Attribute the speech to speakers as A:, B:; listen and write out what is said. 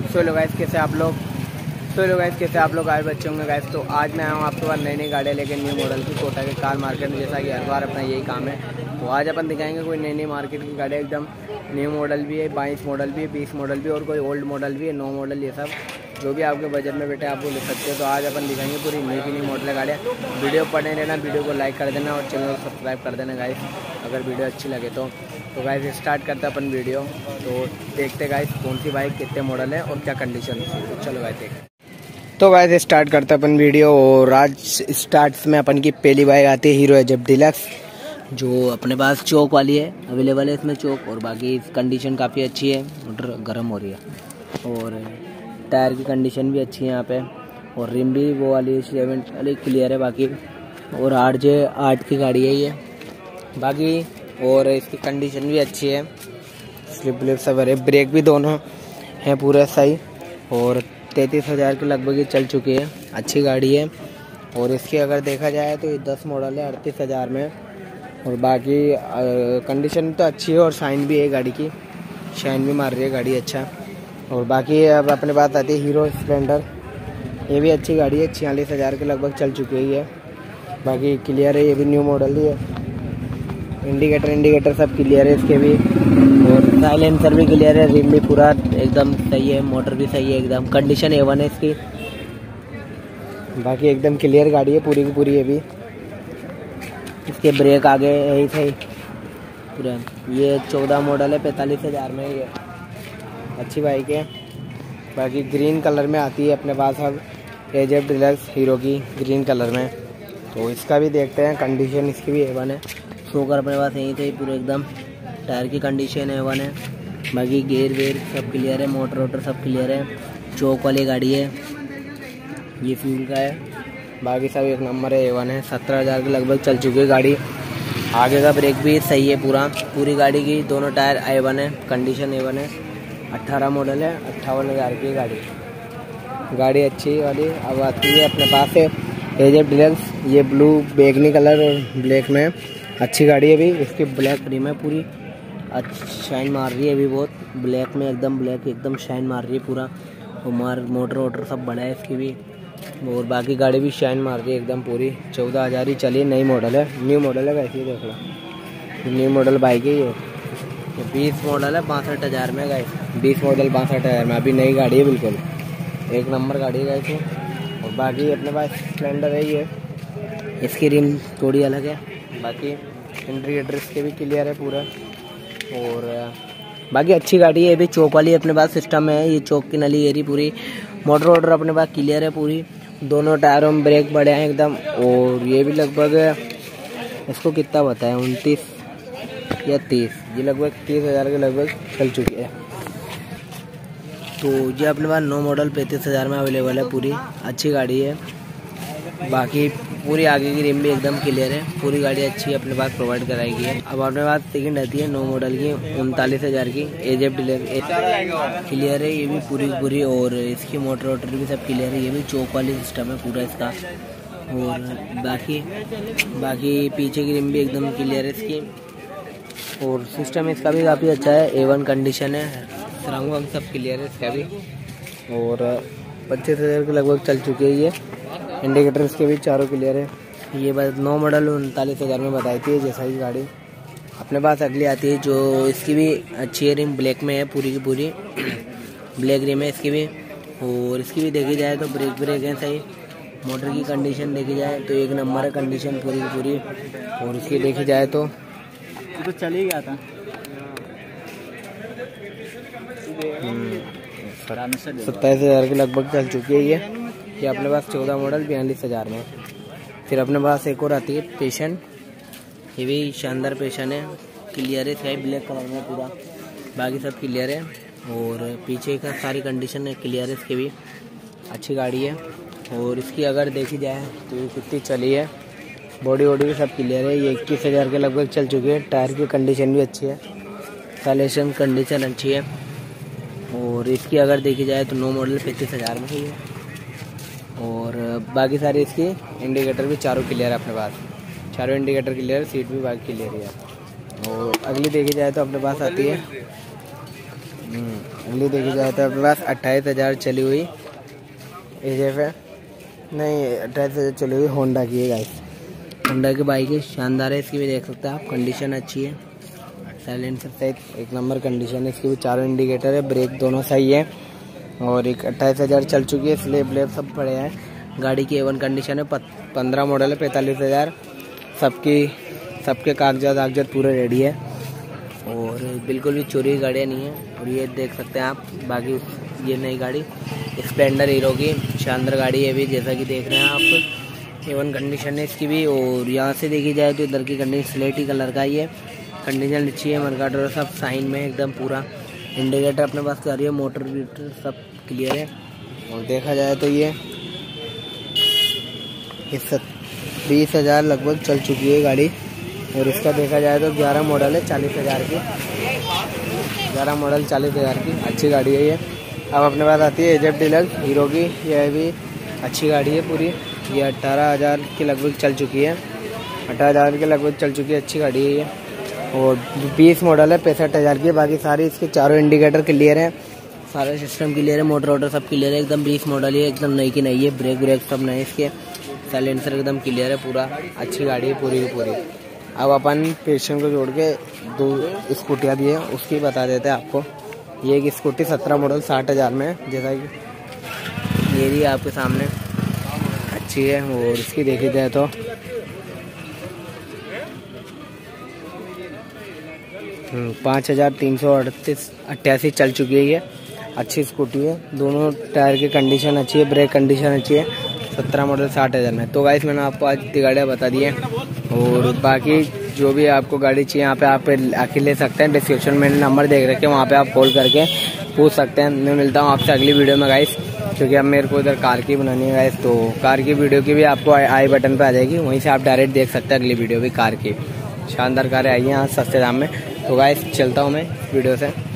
A: सो लो guys कैसे आप लोग आए बच्चे होंगे गाइस। तो आज मैं आया हूँ आपके पास नई गाड़ियाँ लेके न्यू मॉडल की कोटा के कार मार्केट में, जैसा कि हर बार अपना यही काम है। तो आज अपन दिखाएंगे कोई नई मार्केट की गाड़ियाँ, एकदम न्यू मॉडल भी है, 22 मॉडल भी है, 20 मॉडल भी है और कोई ओल्ड मॉडल भी है, 9 मॉडल, ये सब जो भी आपके बजट में बेटे आप वो ले सकते हो। तो आज अपन दिखाएंगे पूरी नई की नई मॉडल गाड़ियाँ। वीडियो पढ़ने रहना, वीडियो को लाइक कर देना और चैनल को सब्सक्राइब कर देना गाइस, अगर वीडियो अच्छी लगे तो गाइस स्टार्ट करते हैं अपन वीडियो। तो देखते गाइस कौन सी बाइक कितने मॉडल है और क्या कंडीशन है। तो चलो गाइस देखते। तो गाइस स्टार्ट करते हैं अपन वीडियो। और आज स्टार्ट्स में अपन की पहली बाइक आती है हीरो एजेप डिलक्स, जो अपने पास चौक वाली है, अवेलेबल है इसमें चौक। और बाकी कंडीशन काफ़ी अच्छी है, मोटर गर्म हो रही है और टायर की कंडीशन भी अच्छी है यहाँ पे। और रिम भी वो वाली 7 वाली क्लियर है बाकी। और 8 की गाड़ी है ये बाकी। और इसकी कंडीशन भी अच्छी है, स्लिप व्लिप सब है, ब्रेक भी दोनों हैं पूरा सही। और 33,000 के लगभग ये चल चुकी है, अच्छी गाड़ी है। और इसकी अगर देखा जाए तो ये 10 मॉडल है, 38,000 में। और बाकी कंडीशन तो अच्छी है और शाइन भी है गाड़ी की, शाइन भी मार रही है गाड़ी अच्छा। और बाकी अब अपने पास आती है हीरो स्प्लेंडर, ये भी अच्छी गाड़ी है, 46,000 के लगभग चल चुकी है। बाकी क्लियर है, ये भी न्यू मॉडल ही है। इंडिकेटर सब क्लियर है इसके भी। और साइलेंसर भी क्लियर है, रिम भी पूरा एकदम सही है, मोटर भी सही है, एकदम कंडीशन A1 है इसकी। बाकी एकदम क्लियर गाड़ी है पूरी की पूरी। ये भी इसके ब्रेक आगे यही सही पूरा। ये 14 मॉडल है, 45,000 में, ये अच्छी बाइक है। बाकी ग्रीन कलर में आती है अपने पास अब एजेप डिलक्स हीरो की, ग्रीन कलर में। तो इसका भी देखते हैं, कंडीशन इसकी भी A1 है। शोकर अपने पास यहीं थे पूरे एकदम, टायर की कंडीशन A1 है। बाकी गेयर वेयर सब क्लियर है, मोटर वोटर सब क्लियर है, चौक वाली गाड़ी है, ये फ्यूल का है। बाकी सब एक नंबर है, A1 है। 17,000 के लगभग चल चुकी है गाड़ी। आगे का ब्रेक भी सही है पूरी गाड़ी की, दोनों टायर A1 है, कंडीशन A1 है। 18 मॉडल है, 58,000 की गाड़ी अच्छी वाली। अब आती है अपने पास है एजेप डिलक्स, ये ब्लू बैगनी कलर और ब्लैक में अच्छी गाड़ी है भी। इसकी ब्लैक रिम है पूरी, अच्छी शाइन मार रही है अभी बहुत, ब्लैक में एकदम ब्लैक एकदम शाइन मार रही है पूरा। और मोटर वोटर सब बड़ा है इसकी भी। और बाकी गाड़ी भी शाइन मार रही है एकदम पूरी। 14,000 ही चली, नई मॉडल है, न्यू मॉडल है वैसे ही देख लो, न्यू मॉडल बाइक है ये। 20 मॉडल है, 62,000 में गाइस, 20 मॉडल 62,000 में, अभी नई गाड़ी है, बिल्कुल एक नंबर गाड़ी है गाइस। और बाकी अपने पास स्प्लेंडर है ये, इसकी रिम थोड़ी अलग है। बाकी इंडिकेटर इसके भी क्लियर है पूरा। और बाकी अच्छी गाड़ी है, ये भी चौक वाली अपने पास सिस्टम है, ये चौक की नली एरी पूरी। मोटर वोटर अपने पास क्लियर है पूरी, दोनों टायरों में ब्रेक बड़े हैं एकदम। और ये भी लगभग इसको कितना बताया, 29 या 30, ये लगभग 30,000 के लगभग चल चुकी है। तो ये अपने पास 9 मॉडल 35,000 में अवेलेबल है, पूरी अच्छी गाड़ी है। बाकी पूरी आगे की रिम भी एकदम क्लियर है, पूरी गाड़ी अच्छी अपने पास प्रोवाइड कराई गई है। अब अपने पास सेकंड आती है 9 मॉडल की, 39,000 की, एजेप डिलक्स क्लियर है, ये भी पूरी। और इसकी मोटर वोटर भी सब क्लियर है, ये भी चौक वाली सिस्टम है पूरा इसका। और बाकी पीछे की रिम भी एकदम क्लियर है इसकी। और सिस्टम इसका भी काफ़ी अच्छा है, A1 कंडीशन है, सरंग वंग सब क्लियर है इसका भी। और 25,000 के लगभग चल चुकी है ये। इंडिकेटर इसके भी चारों क्लियर है। ये बस 9 मॉडल 39,000 में बताई थी जैसा ही गाड़ी। अपने पास अगली आती है जो इसकी भी अच्छी है, रिम ब्लैक में है पूरी की पूरी, ब्लैक रिम है इसकी भी। और इसकी भी देखी जाए तो ब्रेक है सही, मोटर की कंडीशन देखी जाए तो एक नंबर है कंडीशन पूरी की पूरी। और इसकी देखी जाए तो चल ही गया था, 27,000 के लगभग चल चुकी है ये अपने पास 14 मॉडल 42,000 में। फिर अपने पास एक और आती है पेशन, ये भी शानदार पेशन है, क्लियर है, स्काई ब्लैक कलर में पूरा, बाकी सब क्लियर है। और पीछे का सारी कंडीशन है क्लियर है इसकी भी, अच्छी गाड़ी है। और इसकी अगर देखी जाए तो ये कितनी चली है, बॉडी वॉडी भी सब क्लियर है, ये 21,000 के लगभग चल चुकी है। टायर की कंडीशन भी अच्छी है, साइलेशन कंडीशन अच्छी है। और इसकी अगर देखी जाए तो 9 मॉडल 35,000 में ही है। और बाकी सारी इसकी इंडिकेटर भी चारों क्लियर है अपने पास, चारों इंडिकेटर क्लियर, सीट भी बाकी क्लियर है। और अगली देखी जाए तो अपने पास आती है अगली देखी जाए तो अपने पास 28,000 चली हुई एजेफ है, नहीं 28,000 चली हुई होंडा की है गाइस। होंडा की बाइक है, शानदार है। इसकी भी देख सकते हैं आप, कंडीशन अच्छी है, साइलेंसर सहित एक नंबर कंडीशन है। इसकी भी चारों इंडिकेटर है, ब्रेक दोनों सही है और एक 28,000 चल चुकी है। स्लेब लेब सब पड़े हैं। गाड़ी की A1 कंडीशन है, 15 मॉडल है, 45,000। सबके कागजात पूरे रेडी है और बिल्कुल भी चोरी की गाड़ियाँ नहीं है। और ये देख सकते हैं आप, बाकी ये नई गाड़ी स्प्लेंडर हीरो की शानदार गाड़ी है भी, जैसा कि देख रहे हैं आप। A1 कंडीशन है इसकी भी। और यहाँ से देखी जाए तो इधर की कंडीशन स्लेटी कलर का ही है, कंडीशन अच्छी है। मर्काडोर सब साइन में एकदम पूरा। इंडिकेटर अपने पास कर रही है, मोटर वीटर सब क्लियर है। और देखा जाए तो ये 20,000 लगभग चल चुकी है गाड़ी। और इसका देखा जाए तो 11 मॉडल है, 40,000 की। 11 मॉडल 40,000 की अच्छी गाड़ी है ये। अब अपने पास आती है एजेफ डिलक्स हीरो की, यह भी अच्छी गाड़ी है पूरी। ये 18,000 की लगभग चल चुकी है, 18,000 के लगभग चल चुकी है, अच्छी गाड़ी है ये। और 20 मॉडल है, 65,000 की। बाकी सारी इसके चारों इंडिकेटर क्लियर है, सारा सिस्टम क्लियर है, मोटर वोटर सब क्लियर है। एकदम 20 मॉडल है, एकदम नई की नई है। ब्रेक ब्रेक सब नए इसके, साइलेंसर एकदम क्लियर है पूरा। अच्छी गाड़ी है पूरी की पूरी। अब अपन पेशेंट को जोड़ के 2 स्कूटियाँ दी है, उसकी बता देते हैं आपको। ये एक स्कूटी 17 मॉडल 60,000 में है, जैसा कि ये भी आपके सामने अच्छी है। और इसकी देखी जाए तो 5,388 चल चुकी है ये, अच्छी स्कूटी है। दोनों टायर की कंडीशन अच्छी है, ब्रेक कंडीशन अच्छी है। 17 मॉडल 60,000 में। तो गाइस मैंने आपको आज इतनी गाड़ियाँ बता दी है। और बाकी जो भी आपको गाड़ी चाहिए यहाँ पे आप आके ले सकते हैं। डिस्क्रिप्शन में नंबर देख रखे हैं, वहाँ पे आप कॉल करके पूछ सकते हैं। मैं मिलता हूँ आपसे अगली वीडियो में गाइस, क्योंकि अब मेरे को इधर कार की बनानी है गाइस। तो कार की वीडियो की भी आपको आई बटन पे आ जाएगी, वहीं से आप डायरेक्ट देख सकते हैं अगली वीडियो भी। कार की शानदार कारें आई हैं आज सस्ते दाम में। तो गाइस चलता हूँ मैं वीडियो से।